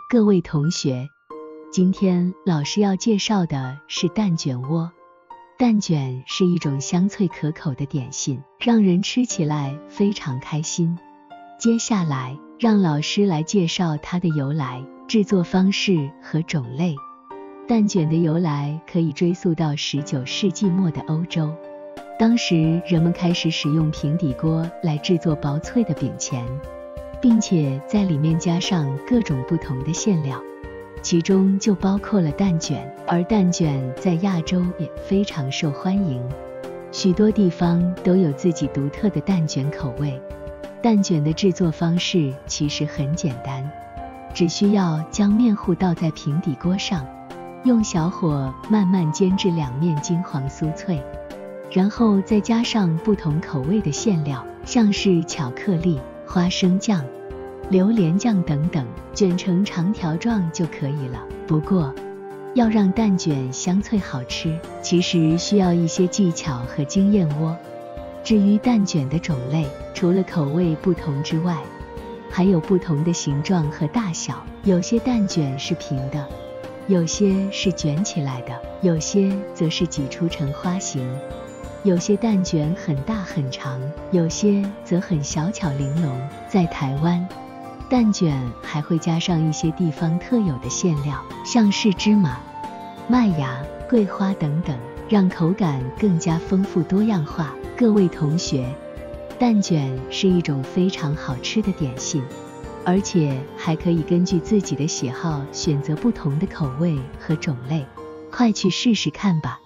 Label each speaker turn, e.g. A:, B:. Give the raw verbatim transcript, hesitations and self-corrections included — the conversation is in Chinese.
A: 各位同学，今天老师要介绍的是蛋卷窝。蛋卷是一种香脆可口的点心，让人吃起来非常开心。接下来，让老师来介绍它的由来、制作方式和种类。蛋卷的由来可以追溯到十九世纪末的欧洲，当时人们开始使用平底锅来制作薄脆的饼钱，并且在里面加上各种不同的馅料，其中就包括了蛋卷。而蛋卷在亚洲也非常受欢迎，许多地方都有自己独特的蛋卷口味。蛋卷的制作方式其实很简单，只需要将面糊倒在平底锅上，用小火慢慢煎至两面金黄酥脆，然后再加上不同口味的馅料，像是巧克力、花生酱、榴莲酱等等，卷成长条状就可以了。不过，要让蛋卷香脆好吃，其实需要一些技巧和经验哦。至于蛋卷的种类，除了口味不同之外，还有不同的形状和大小，有些蛋卷是平的，有些是卷起来的，有些则是挤出成花形，有些蛋卷很大很长，有些则很小巧玲珑。在台湾，蛋卷还会加上一些地方特有的馅料，像是芝麻、麦芽、桂花等等，让口感更加丰富多样化。各位同学，蛋卷是一种非常好吃的点心，而且还可以根据自己的喜好选择不同的口味和种类，快去试试看吧。